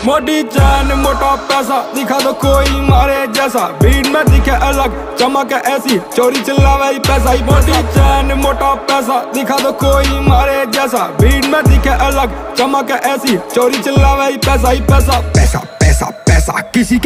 मोटी चैन मोटा पैसा दिखा दो कोई मारे जैसा, भीड़ में दिखे अलग चमक ऐसी चोरी चिल्लावे पैसा ही। मोटी चैन मोटा पैसा दिखा दो कोई मारे जैसा, भीड़ में दिखे अलग चमक ऐसी चोरी चिल्लावे पैसा ही पैसा। पैसा पैसा पैसा किसी